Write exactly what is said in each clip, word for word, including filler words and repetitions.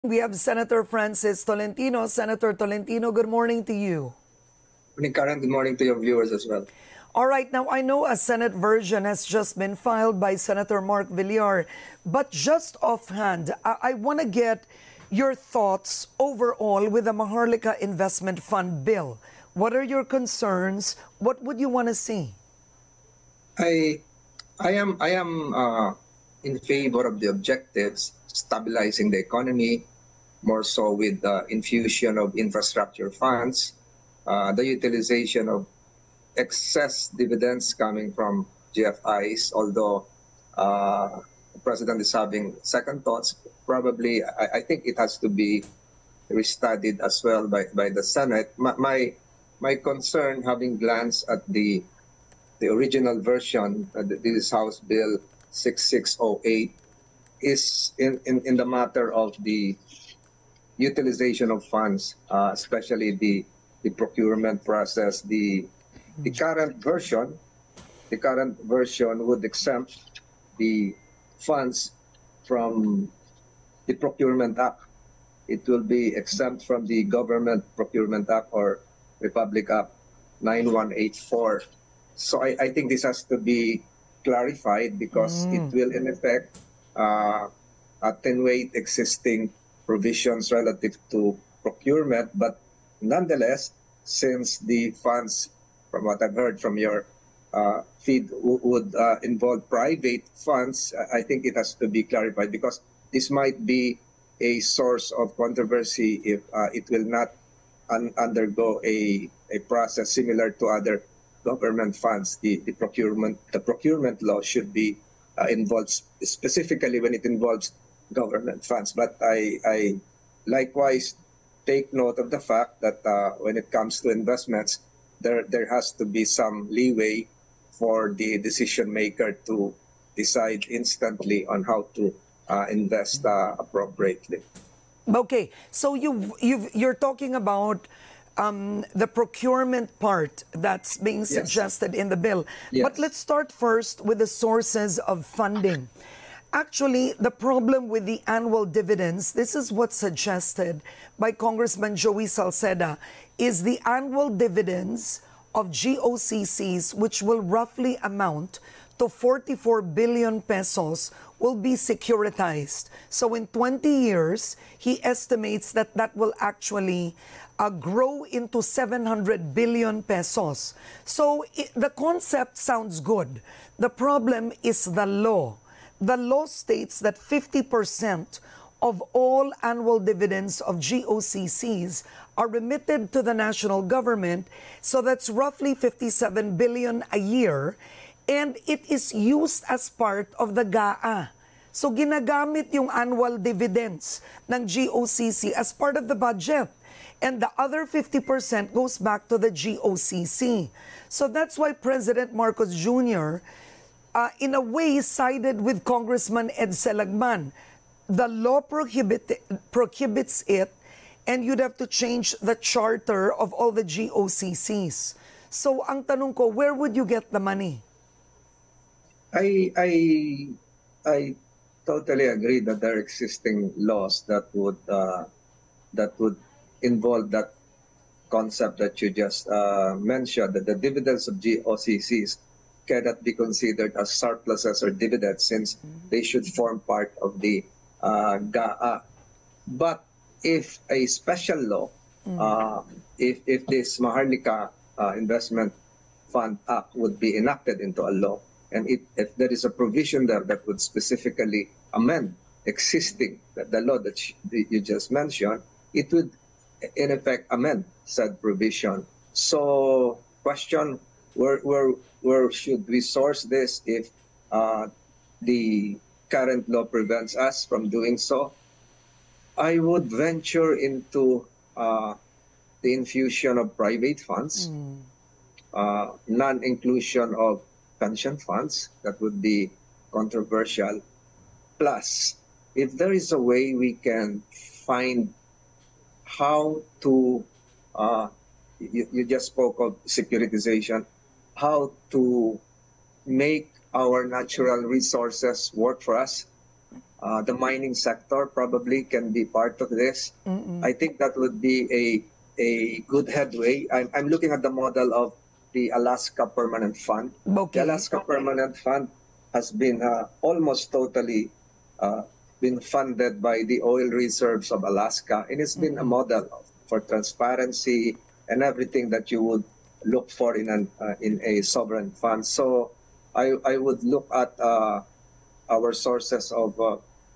We have Senator Francis Tolentino. Senator Tolentino, good morning to you. Good morning, Karen. Good morning to your viewers as well. All right, now I know a Senate version has just been filed by Senator Mark Villar, but just offhand, I, I want to get your thoughts overall with the Maharlika Investment Fund bill. What are your concerns? What would you want to see? I, I am, I am uh, in favor of the objectives, stabilizing the economy, more so with the infusion of infrastructure funds, uh, the utilization of excess dividends coming from G F Is, although uh, the President is having second thoughts. Probably, I, I think it has to be restudied as well by, by the Senate. My, my, my concern, having glanced at the, the original version, uh, this is House Bill six six zero eight, is in, in, in the matter of the utilization of funds, uh, especially the, the procurement process. The, the current version, the current version would exempt the funds from the Procurement Act. It will be exempt from the Government Procurement Act or Republic Act nine one eight four. So I, I think this has to be clarified because mm. it will in effect uh, attenuate existing provisions relative to procurement, but nonetheless, since the funds, from what I've heard from your uh, feed, would uh, involve private funds, I think it has to be clarified because this might be a source of controversy if uh, it will not un undergo a, a process similar to other government funds. The, the procurement the procurement law should be uh, involved specifically when it involves government funds. But I, I likewise take note of the fact that uh, when it comes to investments, there, there has to be some leeway for the decision maker to decide instantly on how to uh, invest uh, appropriately. Okay, so you you've, you're talking about um, the procurement part that's being suggested yes. in the bill. Yes. But let's start first with the sources of funding. Actually, the problem with the annual dividends, this is what's suggested by Congressman Joey Salceda, is the annual dividends of G O C Cs, which will roughly amount to forty-four billion pesos, will be securitized. So in twenty years, he estimates that that will actually uh, grow into seven hundred billion pesos. So it, the concept sounds good. The problem is the law. The law states that fifty percent of all annual dividends of G O C Cs are remitted to the national government. So that's roughly fifty-seven billion a year. And it is used as part of the G A A. So ginagamit yung annual dividends ng G O C C as part of the budget. And the other fifty percent goes back to the G O C C. So that's why President Marcos Junior Uh, in a way, sided with Congressman Ed Selagman. The law prohibit, prohibits it, and you'd have to change the charter of all the G O C Cs. So, ang tanong ko, where would you get the money? I, I, I totally agree that there are existing laws that would, uh, that would involve that concept that you just uh, mentioned, that the dividends of G O C Cs cannot be considered as surpluses or dividends since they should form part of the uh, G A A. But if a special law, mm. uh, if, if this Maharlika uh, Investment Fund Act would be enacted into a law, and it, if there is a provision there that would specifically amend existing, the, the law that you just mentioned, it would in effect amend said provision. So question, Where, where, where should we source this if uh, the current law prevents us from doing so? I would venture into uh, the infusion of private funds, mm. uh, non-inclusion of pension funds, that would be controversial. Plus, if there is a way we can find how to, uh, you, you just spoke of securitization, how to make our natural resources work for us. Uh, the mining sector probably can be part of this. Mm-mm. I think that would be a a good headway. I'm, I'm looking at the model of the Alaska Permanent Fund. Okay. The Alaska Permanent Fund has been uh, almost totally uh, been funded by the oil reserves of Alaska, and it's been mm-hmm. a model for transparency and everything that you would look for in an uh, in a sovereign fund. So I I would look at uh, our sources of uh,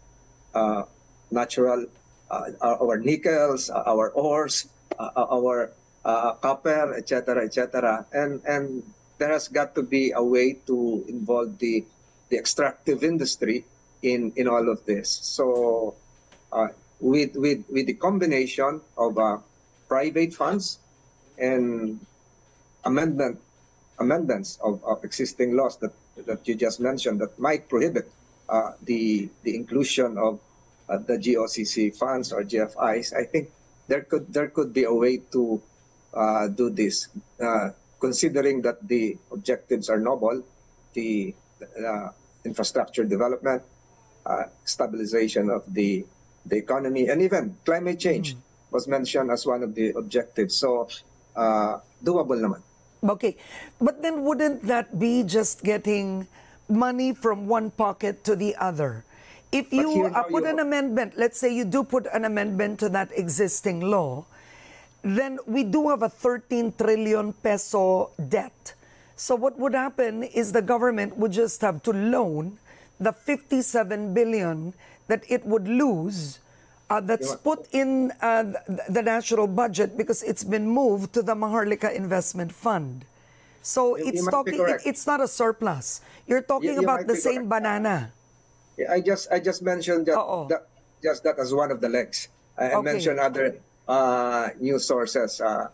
uh, natural, uh, our nickels, uh, our ores, uh, our uh, copper, et cetera, et cetera. And and there has got to be a way to involve the the extractive industry in in all of this. So uh, with with with the combination of uh, private funds and amendment amendments of, of existing laws that that you just mentioned that might prohibit uh, the the inclusion of uh, the G O C C funds or G F Is, I think there could there could be a way to uh, do this, uh, considering that the objectives are noble, the uh, infrastructure development, uh, stabilization of the the economy, and even climate change mm. was mentioned as one of the objectives. So uh, doable naman. Okay, but then wouldn't that be just getting money from one pocket to the other? If you uh, put you... an amendment, let's say you do put an amendment to that existing law, then we do have a thirteen trillion peso debt. So what would happen is the government would just have to loan the fifty-seven billion that it would lose uh, that's put in uh, the national budget because it's been moved to the Maharlika Investment Fund. So you, it's you talking. It, it's not a surplus. You're talking you, you about the same correct. banana. I just I just mentioned that, that just that as one of the legs. I, I okay. mentioned other uh, news sources. Uh,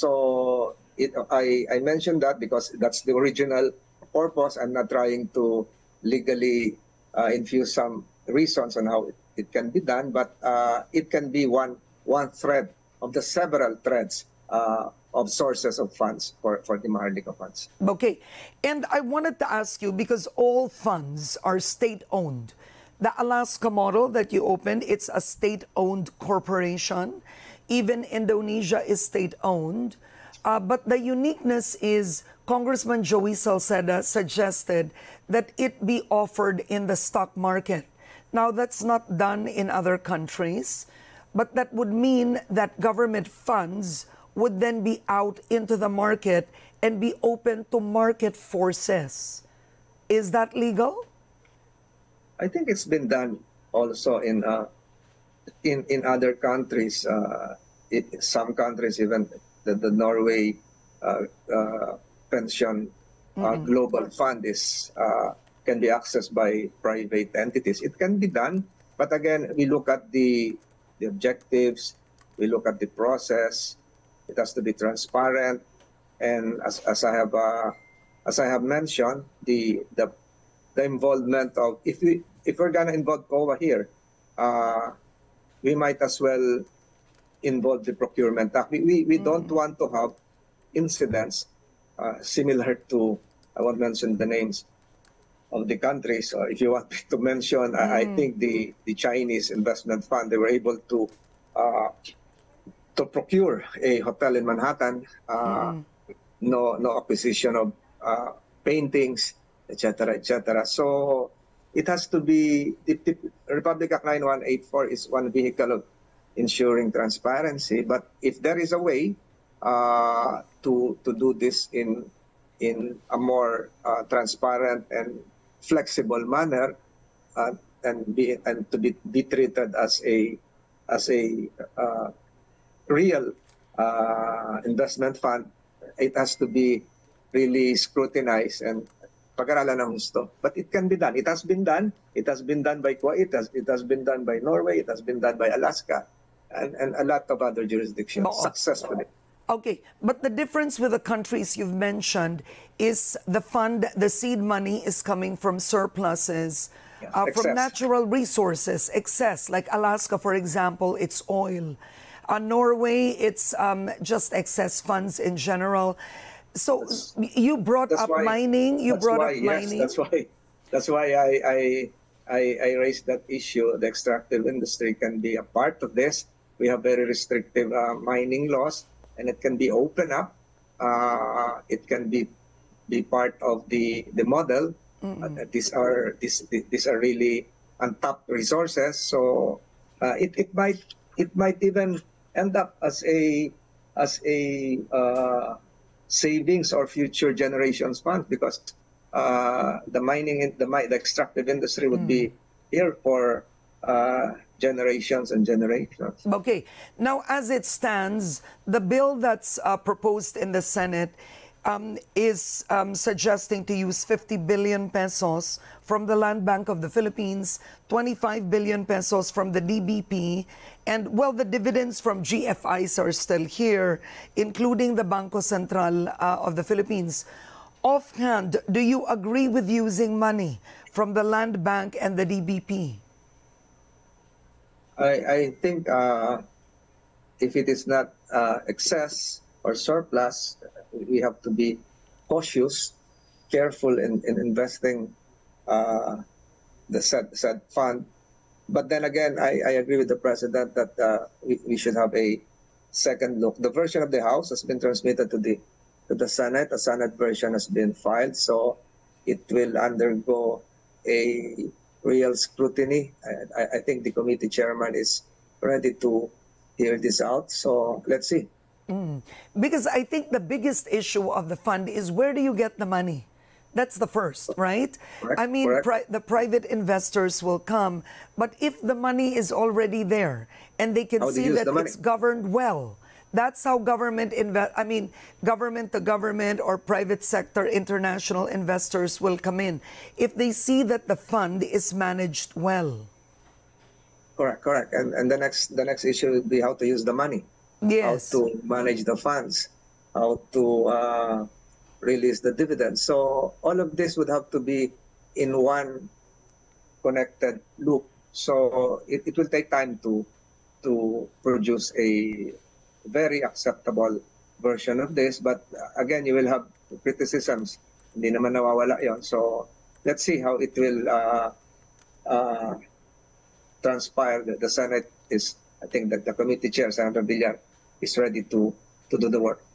so it, I I mentioned that because that's the original purpose. I'm not trying to legally uh, infuse some reasons on how it, it can be done, but uh, it can be one one thread of the several threads uh, of sources of funds for, for the Maharlika funds. Okay, and I wanted to ask you, because all funds are state-owned. The Alaska model that you opened, it's a state-owned corporation. Even Indonesia is state-owned. Uh, but the uniqueness is Congressman Joey Salceda suggested that it be offered in the stock market. Now, that's not done in other countries, but that would mean that government funds would then be out into the market and be open to market forces. Is that legal? I think it's been done also in uh, in in other countries. Uh, it, some countries, even the, the Norway uh, uh, pension uh, mm-hmm. global fund is uh, can be accessed by private entities. It can be done, but again, we look at the the objectives, we look at the process. It has to be transparent, and as as I have uh, as I have mentioned, the the the involvement of if we if we're gonna involve C O A here, uh, we might as well involve the procurement act. We we, we mm. don't want to have incidents uh, similar to, I won't mention the names of the countries. Or if you want me to mention, mm. I, I think the the Chinese investment fund, they were able to uh, to procure a hotel in Manhattan. Uh, mm. No no acquisition of uh, paintings, et cetera, et cetera. So it has to be, the, the Republic Act nine one eight four is one vehicle of ensuring transparency. But if there is a way uh, to to do this in in a more uh, transparent and flexible manner, uh, and be and to be, be treated as a as a uh, real uh, investment fund, it has to be really scrutinized and pag-aralan ng husto. But it can be done. It has been done. It has been done by Kuwait. It has, it has been done by Norway. It has been done by Alaska, and, and a lot of other jurisdictions but, successfully. Okay, but the difference with the countries you've mentioned is the fund, the seed money is coming from surpluses, yeah, uh, from natural resources, excess. Like Alaska, for example, it's oil. Uh, Norway, it's um, just excess funds in general. So that's, you brought up why, mining. You brought why, up yes, mining. That's why. That's why I I, I, I raised that issue. The extractive industry can be a part of this. We have very restrictive uh, mining laws, and it can be open up. Uh, it can be be part of the the model. Uh, these are these these are really untapped resources. So uh, it it might it might even end up as a as a uh, savings or future generations fund, because uh, the mining in, the mi- the extractive industry would be here for uh, generations and generations. Okay. Now, as it stands, the bill that's uh, proposed in the Senate um, is um, suggesting to use fifty billion pesos from the Land Bank of the Philippines, twenty-five billion pesos from the D B P, and, well, the dividends from G F Is are still here, including the Bangko Sentral uh, of the Philippines. Offhand, do you agree with using money from the Land Bank and the D B P? I, I think uh, if it is not uh, excess or surplus, we have to be cautious, careful in, in investing uh, the said, said fund. But then again, I, I agree with the President that uh, we, we should have a second look. The version of the House has been transmitted to the to the Senate. The Senate version has been filed, so it will undergo a real scrutiny. I, I think the committee chairman is ready to hear this out. So let's see. Mm. Because I think the biggest issue of the fund is, where do you get the money? That's the first, right? Correct, I mean, pri the private investors will come, but if the money is already there and they can How do you see use that the money? it's governed well, that's how government invest. I mean, government to government or private sector international investors will come in if they see that the fund is managed well. Correct, correct. And and the next the next issue would be how to use the money. Yes. How to manage the funds, how to uh, release the dividends. So all of this would have to be in one connected loop. So it, it will take time to to produce a very acceptable version of this. But uh, again, you will have criticisms. Hindi naman nawawala yon. So let's see how it will uh, uh, transpire. The, the Senate is, I think that the committee chair, Senator Villar, is ready to, to do the work.